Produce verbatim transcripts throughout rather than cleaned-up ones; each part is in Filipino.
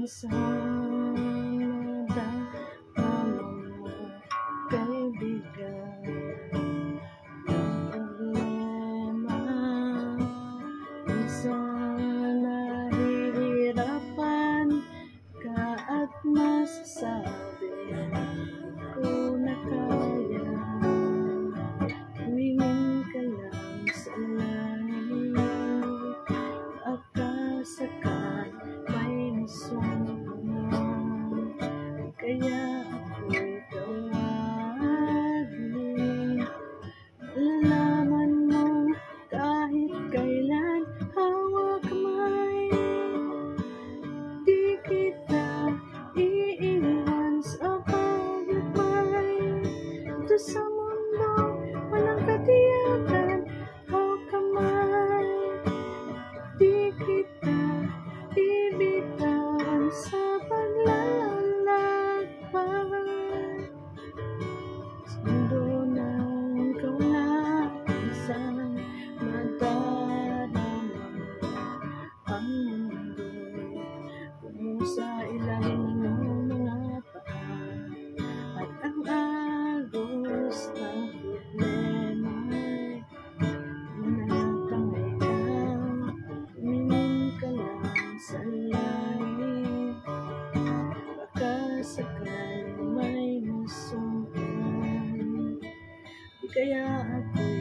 sana damdaman mo, kaibigan, ang problema. Minsan nahihirapan ka at masasabi ko na kaya. Tumingin ka lang sa langit, akasakal may masumpungan. Kaya ako'y tawagin. Alaman mo kahit kailan, hawak kamay. Di kita iiwan sa paglakbay. Ito sa mundo walang katiyakan, hawak kamay. Di kita ibitawan sa paglalakbay. Sa mundo ng kawalan, minsan madarama ang mundo. Kung sa ilalim ng mga paa at ang agos ng problema'y natangay ka. Tumingin ka lang sa langit, baka sakaling may masumpungan. Di kaya ako'y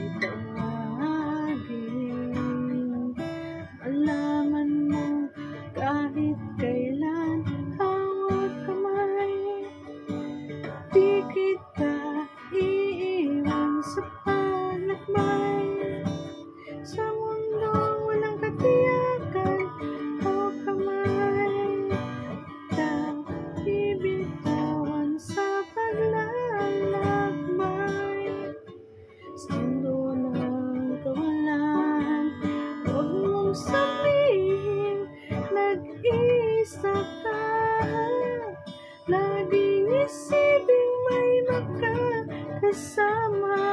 tawagin. Alaman mo kahit kailan, hawak kamay. Di kita iiwan sa paglakbay. Sa mundo walang katiyakan, hawak kamay. Di bitawan sa paglalakbay. Sa mundo ng kawalan, huwag mong sabihin nag-iisa ka. Laging isipin may makakasama.